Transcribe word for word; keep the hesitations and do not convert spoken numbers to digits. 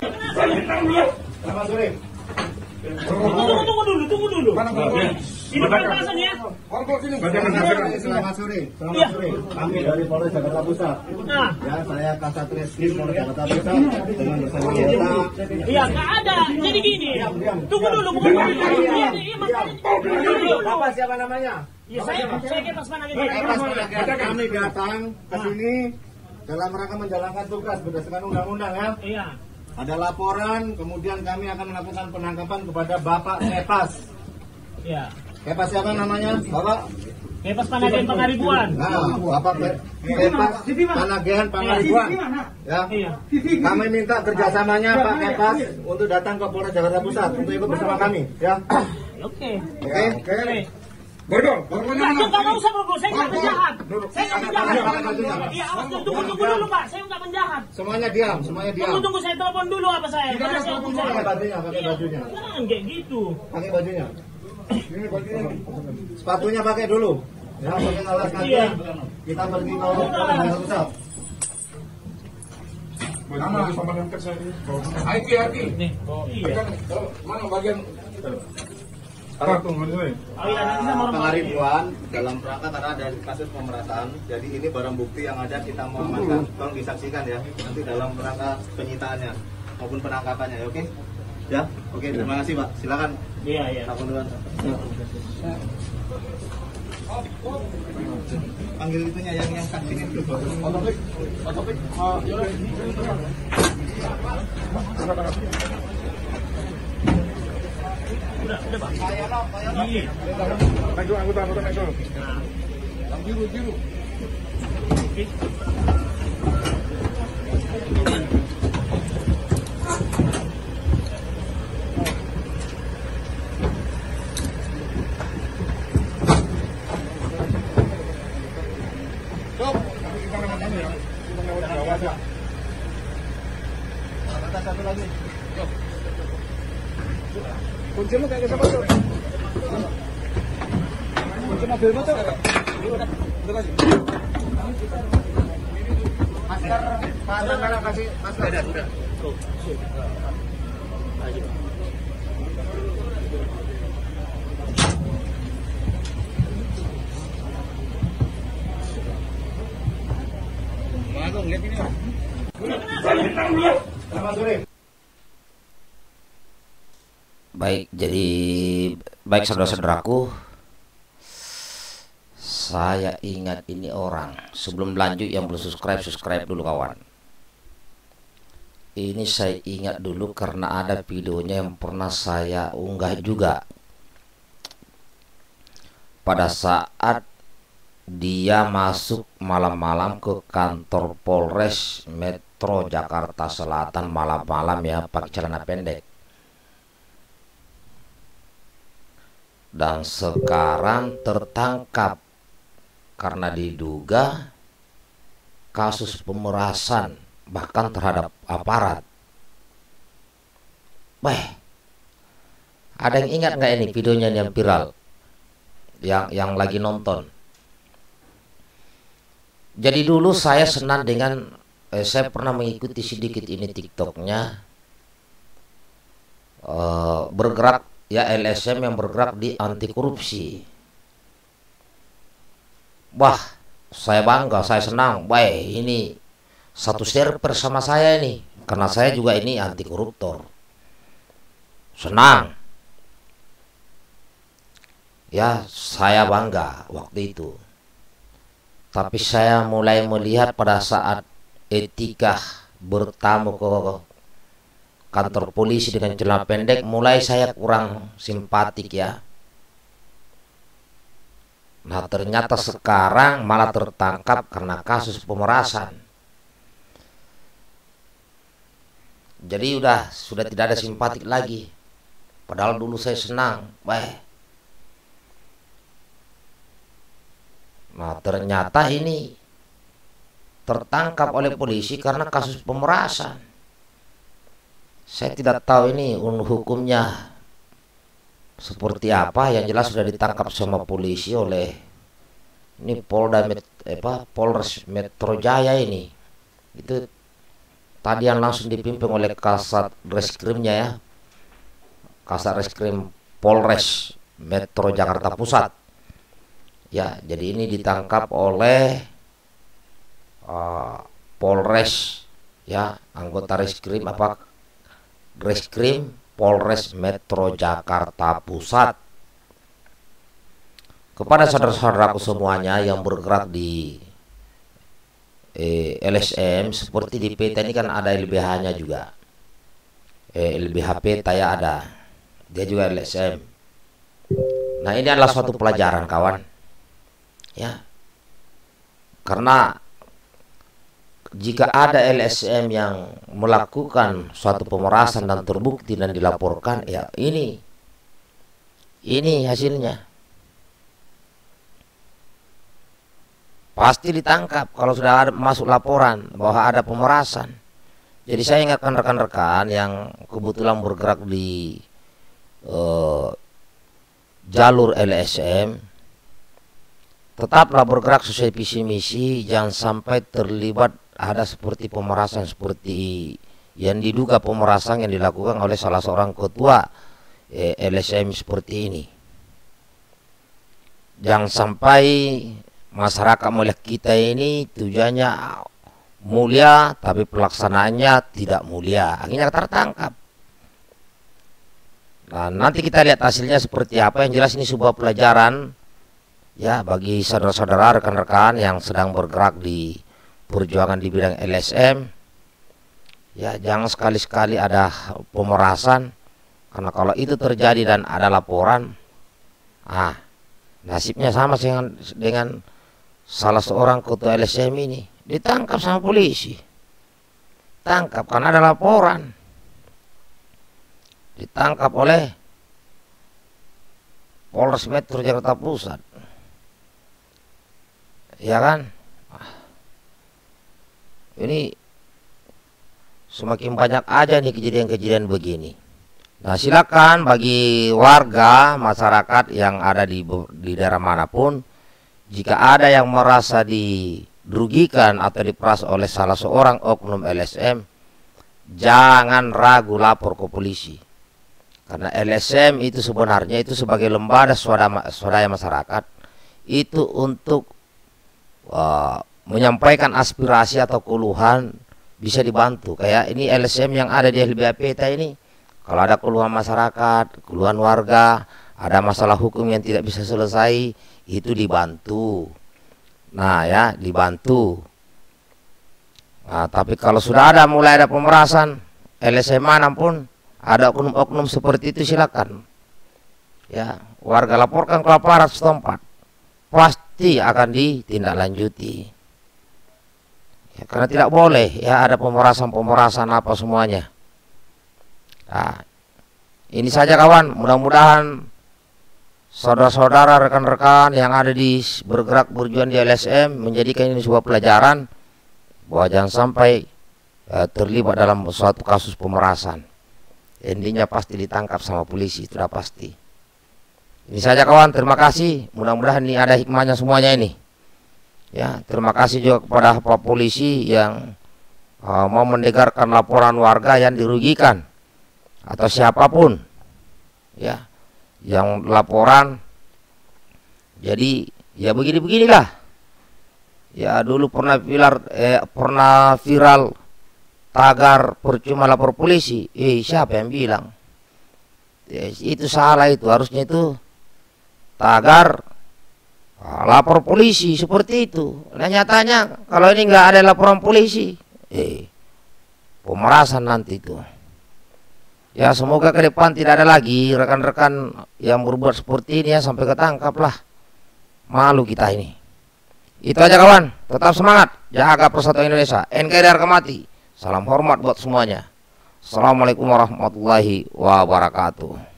Selamat sore. Tunggu, tunggu dulu, tunggu dulu. Ini permasalahan ya. Selamat sore. Selamat sore. Kami dari Polres Jakarta Pusat. Nah, Ya, saya Kasat Reskrim Polres Jakarta Pusat dengan bersama kita. iya nggak ada. Jadi gini, tunggu dulu, bukan dulu. Iya, iya, makanya. Bapak siapa namanya? Ya, saya, saya kepas mana gitu. Kepas Panagen. Kami datang ke sini dalam rangka menjalankan tugas berdasarkan undang-undang ya. Iya. Ada laporan, kemudian kami akan melakukan penangkapan kepada Bapak Kepas. Iya. Kepas siapa namanya? Bapak? Kepas Panagen Pangaribuan. Nah, Bapak Ke- Kepas Panagen Pangaribuan. Ya. Iya. Kami minta kerjasamanya Pak Kepas untuk datang ke Polres Jakarta Pusat untuk ikut bersama kami. Ya. Oke. Oke. Oke. Berdong. Nggak, nggak usah bro, saya nggak penjahat. Saya nggak penjahat. Pakai bajunya. Iya, awas, tunggu, tunggu dulu Pak, saya nggak penjahat. Semuanya diam, semuanya diam. Tunggu, tunggu, saya telepon dulu apa saya. Karena saya Pakai penjahat. bajunya, pakai bajunya. Jangan kayak gitu. Pakai bajunya. Sepatunya pakai dulu. Ya, pakai alas kaki. Iya. Kita pergi ke Polres Jakarta Pusat. Nama pemandang kerja ini. I T I T. Nih. Iya. Mana bagian kartu mana? Oh iya, nanti saya mau Pengaribuan dalam rangka karena ada kasus pemerataan. Jadi ini barang bukti yang ada kita mau amankan. Tolong disaksikan ya. Nanti dalam rangka penyitaannya maupun penangkapannya ya, oke? Ya, oke. Terima kasih Pak. Silakan. Iya, iya. Telepon duluan. Panggil itunya yang yang saksinya dulu. Otopik. Otopik. Udah, udah Pak. Iya. Naik dulu, anggota anggota naik dulu. Yang biru biru. Oke. Stop. Kita lewat mana ya? Kita lewat bawah ya. Angkat satu lagi. Kunci lu kayak siapa tuh? Kunci mobilmu tuh? Udah lagi. Masker, masker mana kasih masker. Sudah, sudah. Agung, lihat ini. Selamat sore. Baik, jadi baik saudara-saudaraku, saya ingat ini orang. Sebelum lanjut yang belum subscribe, subscribe dulu kawan. Ini saya ingat dulu karena ada videonya yang pernah saya unggah juga. Pada saat dia masuk malam-malam ke kantor Polres Metro Jakarta Selatan malam-malam ya, pakai celana pendek. Dan sekarang tertangkap karena diduga kasus pemerasan bahkan terhadap aparat. Wah, ada yang ingat nggak ini videonya yang viral, yang yang lagi nonton? Jadi dulu saya senang dengan eh, saya pernah mengikuti sedikit ini TikToknya, eh, bergerak ya L S M yang bergerak di anti korupsi. Wah, saya bangga, saya senang. Baik, ini satu server sama saya ini, karena saya juga ini anti koruptor. Senang. Ya, saya bangga waktu itu. Tapi saya mulai melihat pada saat Etika bertamu ke kantor polisi dengan celana pendek, mulai saya kurang simpatik ya. Nah, ternyata sekarang malah tertangkap karena kasus pemerasan. Jadi udah sudah tidak ada simpatik lagi. Padahal dulu saya senang. Wah. Nah, ternyata ini tertangkap oleh polisi karena kasus pemerasan. Saya tidak tahu ini hukumnya seperti apa. Yang jelas sudah ditangkap sama polisi oleh ini Polda Met, apa, Polres Metro Jaya ini. Itu tadi yang langsung dipimpin oleh Kasat Reskrimnya ya, Kasat Reskrim Polres Metro Jakarta Pusat. Ya, jadi ini ditangkap oleh uh, Polres ya, anggota Reskrim apa Reskrim Polres Metro Jakarta Pusat. Kepada saudara-saudaraku semuanya yang bergerak di eh, L S M, seperti di P T ini kan ada L B H-nya juga. Eh, L B H P T ya ada, dia juga L S M. Nah, ini adalah suatu pelajaran kawan, ya. Karena jika ada L S M yang melakukan suatu pemerasan dan terbukti dan dilaporkan, ya ini, ini hasilnya. Pasti ditangkap kalau sudah ada, masuk laporan bahwa ada pemerasan. Jadi saya ingatkan rekan-rekan yang kebetulan bergerak di uh, jalur L S M, tetaplah bergerak sesuai visi misi, jangan sampai terlibat ada seperti pemerasan seperti yang diduga pemerasan yang dilakukan oleh salah seorang ketua eh, L S M seperti ini. Jangan sampai masyarakat melihat kita ini tujuannya mulia tapi pelaksanaannya tidak mulia, akhirnya tertangkap. Nah, nanti kita lihat hasilnya seperti apa. Yang jelas ini sebuah pelajaran ya bagi saudara-saudara rekan-rekan yang sedang bergerak di perjuangan di bidang L S M. Ya, jangan sekali-sekali ada pemerasan, karena kalau itu terjadi dan ada laporan, ah nasibnya sama dengan dengan salah seorang ketua L S M ini, ditangkap sama polisi. Tangkap karena ada laporan. Ditangkap oleh Polres Metro Jakarta Pusat. Ya kan? Ini semakin banyak aja nih kejadian-kejadian begini. Nah, silakan bagi warga masyarakat yang ada di di daerah manapun, jika ada yang merasa dirugikan atau diperas oleh salah seorang oknum L S M, jangan ragu lapor ke polisi. Karena L S M itu sebenarnya itu sebagai lembaga swadaya, swadaya masyarakat, itu untuk uh, menyampaikan aspirasi atau keluhan bisa dibantu. Kayak ini L S M yang ada di L B H P T ini, kalau ada keluhan masyarakat, keluhan warga, ada masalah hukum yang tidak bisa selesai, itu dibantu. Nah ya, dibantu. Nah, tapi kalau sudah ada mulai ada pemerasan L S M manapun, ada oknum-oknum seperti itu, silakan ya, warga laporkan ke aparat setempat, pasti akan ditindaklanjuti ya, karena tidak boleh ya ada pemerasan-pemerasan apa semuanya. Nah, ini saja kawan, mudah-mudahan saudara-saudara, rekan-rekan yang ada di bergerak berjuang di L S M menjadikan ini sebuah pelajaran bahwa jangan sampai ya, terlibat dalam suatu kasus pemerasan. Intinya pasti ditangkap sama polisi, itu sudah pasti. Ini saja kawan, terima kasih. Mudah-mudahan ini ada hikmahnya semuanya ini. Ya, terima kasih juga kepada Pak Polisi yang uh, mau mendengarkan laporan warga yang dirugikan atau siapapun ya yang laporan. Jadi ya begini-beginilah. Ya dulu pernah viral eh, pernah viral tagar percuma lapor polisi. Eh siapa yang bilang? Ya, itu salah, itu harusnya itu tagar ah, lapor polisi seperti itu. Nah nyatanya kalau ini nggak ada laporan polisi, eh pemerasan nanti itu. Ya semoga ke depan tidak ada lagi rekan-rekan yang berbuat seperti ini ya, sampai ketangkap lah. Malu kita ini. Itu aja kawan, tetap semangat, jaga persatuan Indonesia. N K R I harga mati. Salam hormat buat semuanya. Assalamualaikum warahmatullahi wabarakatuh.